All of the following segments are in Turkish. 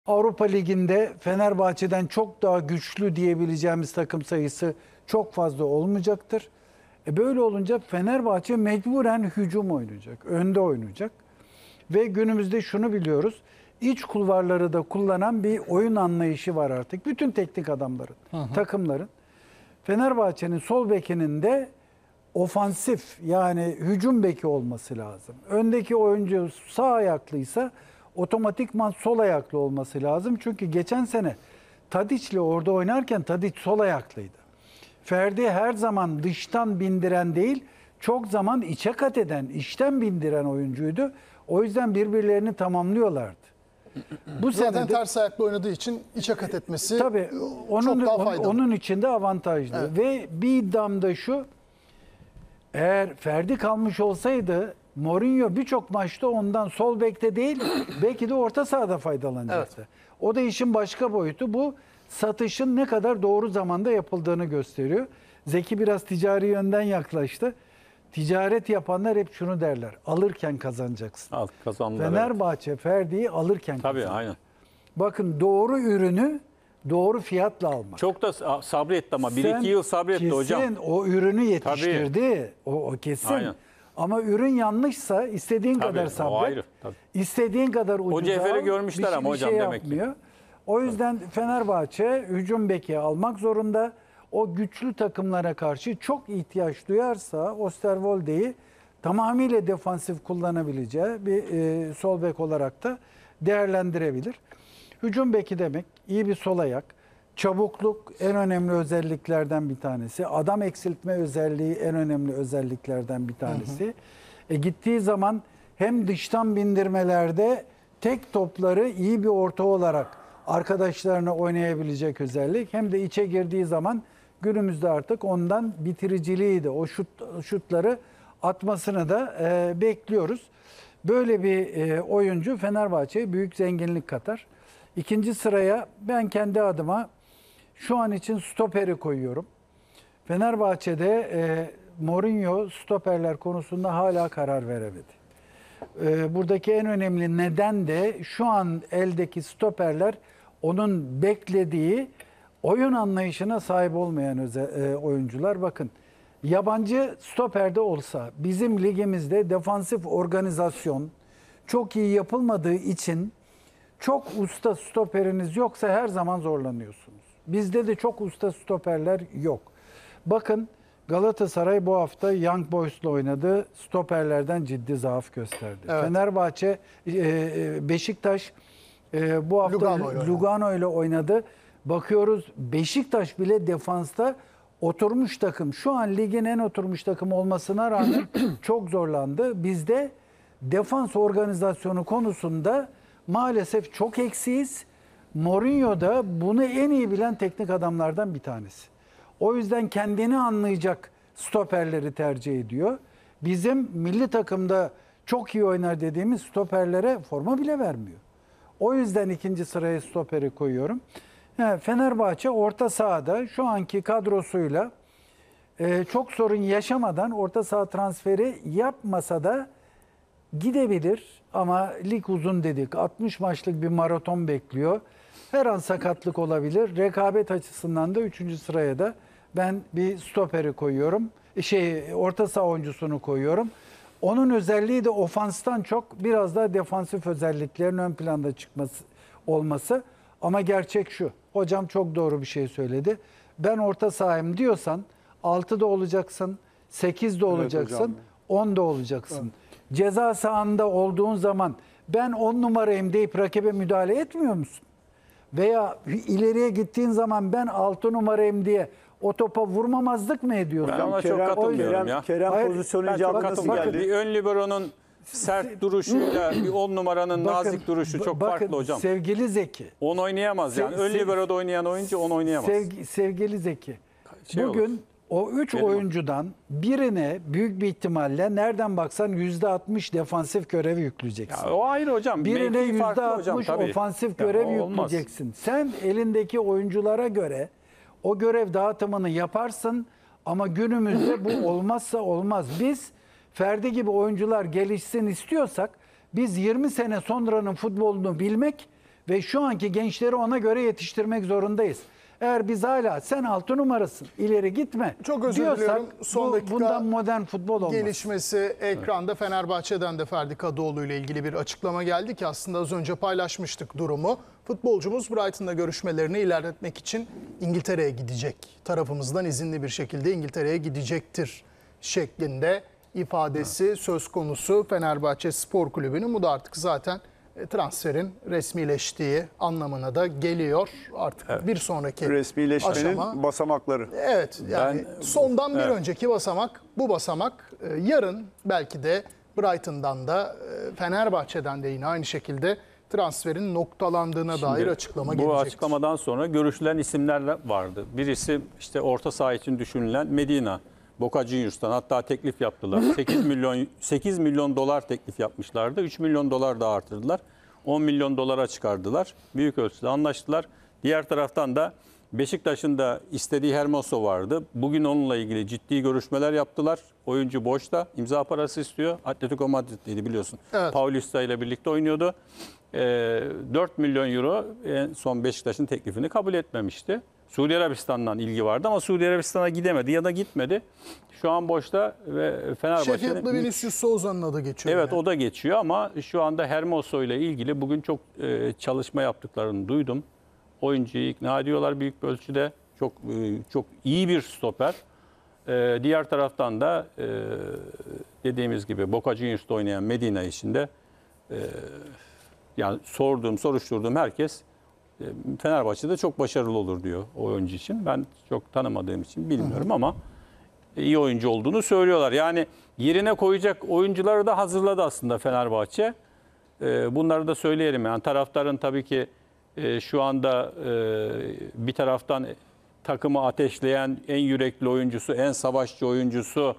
Avrupa Ligi'nde Fenerbahçe'den çok daha güçlü diyebileceğimiz takım sayısı çok fazla olmayacaktır. Böyle olunca Fenerbahçe mecburen hücum oynayacak, önde oynayacak. Ve günümüzde şunu biliyoruz, iç kulvarları da kullanan bir oyun anlayışı var artık. Bütün teknik adamların, takımların. Fenerbahçe'nin sol bekinin de ofansif yani hücum beki olması lazım. Öndeki oyuncu sağ ayaklıysa otomatikman sol ayaklı olması lazım. Çünkü geçen sene Tadiç'le orada oynarken Tadiç sol ayaklıydı. Ferdi her zaman dıştan bindiren değil, çok zaman içe kat eden, içten bindiren oyuncuydu. O yüzden birbirlerini tamamlıyorlardı. Bu Zaten ters ayaklı oynadığı için içe kat etmesi tabii çok daha faydalı. onun için de avantajlı. Evet. Ve bir iddiam da şu, eğer Ferdi kalmış olsaydı Mourinho birçok maçta ondan sol bekte değil, belki de orta sahada faydalanacaktı. Evet. O da işin başka boyutu. Bu satışın ne kadar doğru zamanda yapıldığını gösteriyor. Zeki biraz ticari yönden yaklaştı. Ticaret yapanlar hep şunu derler: alırken kazanacaksın. Al, kazandılar. Fenerbahçe Ferdi'yi alırken Tabii kazandı. aynen. Bakın, doğru ürünü doğru fiyatla almak. Çok da sabretti ama 1-2 yıl sabretti hocam. Kesin o ürünü yetiştirdi. O kesin. Aynen. Ama ürün yanlışsa istediğin Tabii, kadar o sabret. ayrı, tabii. İstediğin kadar ucuza O cevheri al, görmüşler ama hocam demek ki. yapmıyor. O yüzden Fenerbahçe hücum beki almak zorunda. O güçlü takımlara karşı çok ihtiyaç duyarsa Osterwolde'yi tamamıyla defansif kullanabileceği bir sol bek olarak da değerlendirebilir. Hücum beki demek iyi bir sol ayak. Çabukluk en önemli özelliklerden bir tanesi. Adam eksiltme özelliği en önemli özelliklerden bir tanesi. Gittiği zaman hem dıştan bindirmelerde tek topları iyi bir orta olarak arkadaşlarına oynayabilecek özellik, hem de içe girdiği zaman günümüzde artık ondan bitiriciliği de, o şutları atmasını da bekliyoruz. Böyle bir oyuncu Fenerbahçe'ye büyük zenginlik katar. İkinci sıraya ben kendi adıma şu an için stoperi koyuyorum. Fenerbahçe'de Mourinho stoperler konusunda hala karar veremedi. Buradaki en önemli neden de şu an eldeki stoperler onun beklediği oyun anlayışına sahip olmayan oyuncular. Bakın, yabancı stoperde olsa bizim ligimizde defansif organizasyon çok iyi yapılmadığı için çok usta stoperiniz yoksa her zaman zorlanıyorsunuz. Bizde de çok usta stoperler yok. Bakın, Galatasaray bu hafta Young Boys'la oynadı. Stoperlerden ciddi zaaf gösterdi. Evet. Fenerbahçe, Beşiktaş bu hafta Lugano ile oynadı. Bakıyoruz, Beşiktaş bile defansta oturmuş takım. Şu an ligin en oturmuş takım olmasına rağmen çok zorlandı. Bizde defans organizasyonu konusunda maalesef çok eksiyiz. Mourinho da bunu en iyi bilen teknik adamlardan bir tanesi. O yüzden kendini anlayacak stoperleri tercih ediyor. Bizim milli takımda çok iyi oynar dediğimiz stoperlere forma bile vermiyor. O yüzden ikinci sıraya stoperi koyuyorum. Fenerbahçe orta sahada şu anki kadrosuyla çok sorun yaşamadan orta saha transferi yapmasa da gidebilir. Ama lig uzun dedik. 60 maçlık bir maraton bekliyor. Her an sakatlık olabilir. Rekabet açısından da 3. sıraya da ben bir stoperi koyuyorum. Orta saha oyuncusunu koyuyorum. Onun özelliği de ofanstan çok biraz daha defansif özelliklerin ön planda olması. Ama gerçek şu. Hocam çok doğru bir şey söyledi. Ben orta sahayım diyorsan 6'da olacaksın, 8'de olacaksın, 10'da olacaksın. Evet. Ceza sahanda olduğun zaman ben 10 numarayım deyip rakibe müdahale etmiyor musun? Veya ileriye gittiğin zaman ben 6 numarayım diye o topa vurmamazlık mı ediyorsun? Ben ona çok katılmıyorum ya. Kerem pozisyonu icabı nasıl geldi? Bir ön liberonun sert duruşuyla bir 10 numaranın nazik duruşu çok farklı hocam. Sevgili Zeki. 10 oynayamaz yani. Ön liberoda oynayan oyuncu 10 oynayamaz. Sevgili Zeki. Bugün o 3 oyuncudan birine büyük bir ihtimalle nereden baksan %60 defansif görev yükleyeceksin. Ya o ayrı hocam. Birine %60 ofansif görev yükleyeceksin. Sen elindeki oyunculara göre o görev dağıtımını yaparsın ama günümüzde bu olmazsa olmaz. Biz Ferdi gibi oyuncular gelişsin istiyorsak biz 20 sene sonranın futbolunu bilmek Ve şu anki gençleri ona göre yetiştirmek zorundayız. Eğer biz hala sen 6 numarasın, ileri gitme Çok özür diyorsak diliyorum. Son dakika bundan modern futbol olmaz. gelişmesi ekranda Fenerbahçe'den de Ferdi Kadıoğlu ile ilgili bir açıklama geldi ki aslında az önce paylaşmıştık durumu. Futbolcumuz Brighton'da görüşmelerini ilerletmek için İngiltere'ye gidecek. Tarafımızdan izinli bir şekilde İngiltere'ye gidecektir şeklinde ifadesi söz konusu Fenerbahçe Spor Kulübü'nün. Bu da artık zaten transferin resmileştiği anlamına da geliyor. Artık bir sonraki Resmileşmenin aşama. basamakları. Evet, yani sondan bir önceki basamak bu basamak. Yarın belki de Brighton'dan da Fenerbahçe'den de yine aynı şekilde transferin noktalandığına dair açıklama gelecek. Bu açıklamadan sonra görüşülen isimler vardı. Birisi işte orta saha için düşünülen Medina. Boca Juniors'tan hatta teklif yaptılar. 8 milyon dolar teklif yapmışlardı. 3 milyon dolar da artırdılar. 10 milyon dolara çıkardılar. Büyük ölçüde anlaştılar. Diğer taraftan da Beşiktaş'ın da istediği Hermoso vardı. Bugün onunla ilgili ciddi görüşmeler yaptılar. Oyuncu boşta. İmza parası istiyor. Atletico Madrid'deydi biliyorsun. Evet. Paulista ile birlikte oynuyordu. 4 milyon euro en son Beşiktaş'ın teklifini kabul etmemişti. Suudi Arabistan'dan ilgi vardı ama Suudi Arabistan'a gidemedi ya da gitmedi. Şu an boşta ve Fenerbahçe'nin... Sheffield'lı Vinicius Souza'nın adı geçiyor. Evet yani. o da geçiyor ama şu anda Hermoso ile ilgili bugün çok çalışma yaptıklarını duydum. Oyuncuyu ikna ediyorlar büyük bir ölçüde. Çok iyi bir stoper. Diğer taraftan da dediğimiz gibi Boca Juniors'ta oynayan Medina işinde yani soruşturduğum herkes Fenerbahçe'de çok başarılı olur diyor o oyuncu için. Ben çok tanımadığım için bilmiyorum ama iyi oyuncu olduğunu söylüyorlar. Yani yerine koyacak oyuncuları da hazırladı aslında Fenerbahçe. Bunları da söyleyelim. Yani taraftarın tabii ki şu anda bir taraftan takımı ateşleyen en yürekli oyuncusu, en savaşçı oyuncusu,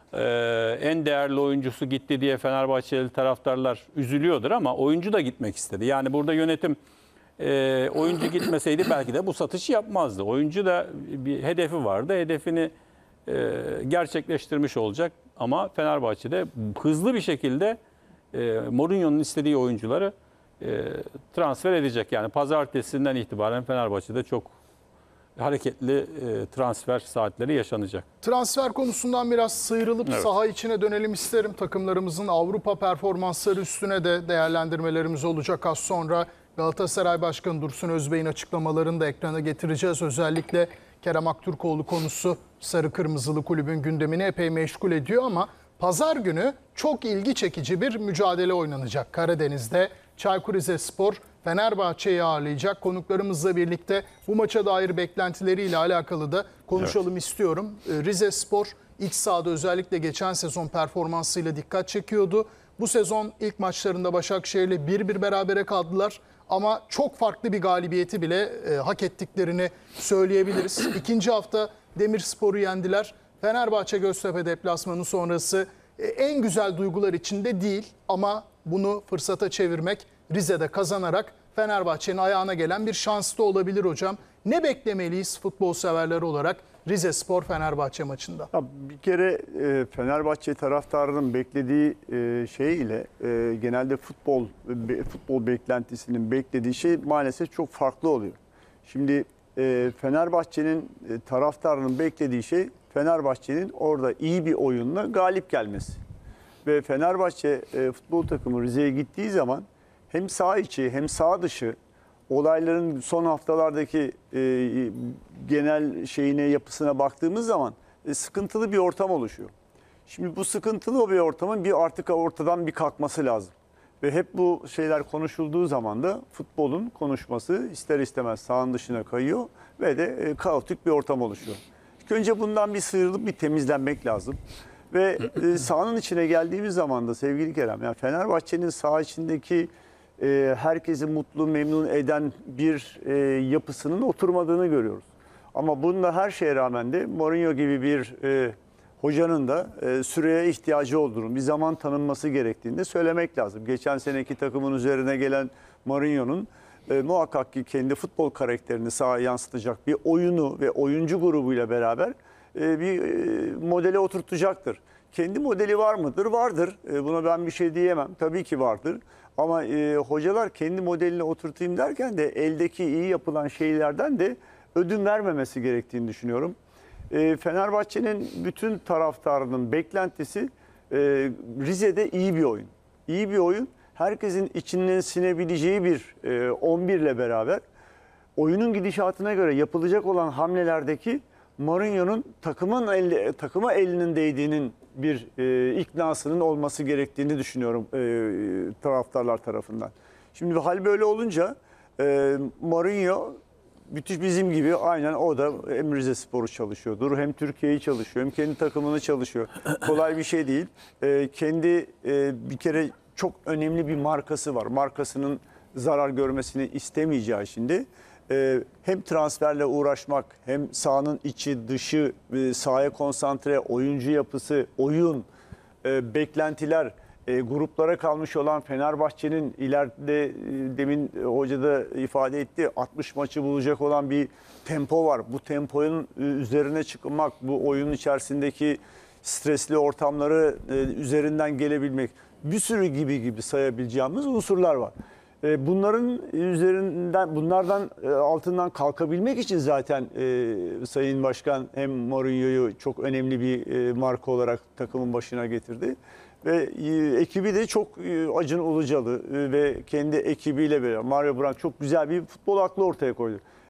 en değerli oyuncusu gitti diye Fenerbahçeli taraftarlar üzülüyordur ama oyuncu da gitmek istedi. Yani burada yönetim oyuncu gitmeseydi belki de bu satışı yapmazdı. Oyuncu da bir hedefi vardı. Hedefini gerçekleştirmiş olacak ama Fenerbahçe'de hızlı bir şekilde Mourinho'nun istediği oyuncuları transfer edecek. Yani pazartesinden itibaren Fenerbahçe'de çok hareketli transfer saatleri yaşanacak. Transfer konusundan biraz sıyrılıp saha içine dönelim isterim. Takımlarımızın Avrupa performansları üstüne de değerlendirmelerimiz olacak az sonra. Galatasaray Başkanı Dursun Özbey'in açıklamalarını da ekrana getireceğiz. Özellikle Kerem Aktürkoğlu konusu Sarı Kırmızılı Kulübün gündemini epey meşgul ediyor ama pazar günü çok ilgi çekici bir mücadele oynanacak. Karadeniz'de Çaykur Rizespor Fenerbahçe'yi ağırlayacak. Konuklarımızla birlikte bu maça dair beklentileriyle alakalı da konuşalım istiyorum. Rizespor iç sahada özellikle geçen sezon performansıyla dikkat çekiyordu. Bu sezon ilk maçlarında Başakşehir'le 1-1 berabere kaldılar. Ama çok farklı bir galibiyeti bile hak ettiklerini söyleyebiliriz. İkinci hafta Demirspor'u yendiler. Fenerbahçe Göztepe deplasmanı sonrası en güzel duygular içinde değil. Ama bunu fırsata çevirmek, Rize'de kazanarak Fenerbahçe'nin ayağına gelen bir şans da olabilir hocam. Ne beklemeliyiz futbol severleri olarak Rizespor Fenerbahçe maçında? Ya bir kere Fenerbahçe taraftarının beklediği şey ile genelde futbol beklentisinin beklediği şey maalesef çok farklı oluyor. Şimdi Fenerbahçe'nin taraftarının beklediği şey Fenerbahçe'nin orada iyi bir oyunla galip gelmesi. Ve Fenerbahçe futbol takımı Rize'ye gittiği zaman hem saha içi hem saha dışı olayların son haftalardaki genel yapısına baktığımız zaman sıkıntılı bir ortam oluşuyor. Şimdi bu sıkıntılı bir ortamın artık ortadan bir kalkması lazım. Ve hep bu şeyler konuşulduğu zaman da futbolun konuşması ister istemez sahanın dışına kayıyor ve de kaotik bir ortam oluşuyor. İlk önce bundan bir sıyrılıp bir temizlenmek lazım. Ve sahanın içine geldiğimiz zaman da sevgili Kerem, yani Fenerbahçe'nin saha içindeki herkesi mutlu, memnun eden bir yapısının oturmadığını görüyoruz. Ama bunda her şeye rağmen de Mourinho gibi bir hocanın da süreye ihtiyacı olduğunu, bir zaman tanınması gerektiğini de söylemek lazım. Geçen seneki takımın üzerine gelen Mourinho'nun muhakkak ki kendi futbol karakterini sahaya yansıtacak bir oyunu ve oyuncu grubuyla beraber bir modele oturtacaktır. Kendi modeli var mıdır? Vardır. Buna ben bir şey diyemem. Tabii ki vardır. Ama hocalar kendi modelini oturtayım derken de eldeki iyi yapılan şeylerden de ödün vermemesi gerektiğini düşünüyorum. Fenerbahçe'nin bütün taraftarının beklentisi Rize'de iyi bir oyun. İyi bir oyun. Herkesin içinden sinebileceği bir 11 ile beraber oyunun gidişatına göre yapılacak olan hamlelerdeki Mourinho'nun takıma elinin değdiğinin bir iknasının olması gerektiğini düşünüyorum taraftarlar tarafından. Şimdi hal böyle olunca Mourinho müthiş bizim gibi aynen o da hem Rizespor'u çalışıyordur, hem Türkiye'yi çalışıyor, hem kendi takımını çalışıyor. Kolay bir şey değil. Kendi bir kere çok önemli bir markası var. Markasının zarar görmesini istemeyeceği şimdi. Hem transferle uğraşmak, hem sahanın içi, dışı, sahaya konsantre, oyuncu yapısı, oyun, beklentiler, gruplara kalmış olan Fenerbahçe'nin ileride demin hoca da ifade etti 60 maçı bulacak olan bir tempo var. Bu temponun üzerine çıkmak, bu oyunun içerisindeki stresli ortamları üzerinden gelebilmek, bir sürü gibi sayabileceğimiz unsurlar var. Bunlardan altından kalkabilmek için zaten Sayın Başkan hem Mourinho'yu çok önemli bir marka olarak takımın başına getirdi. Ve ekibi de çok Acun Ilıcalı ve kendi ekibiyle beraber Mario Branco çok güzel bir futbol aklı ortaya koydu.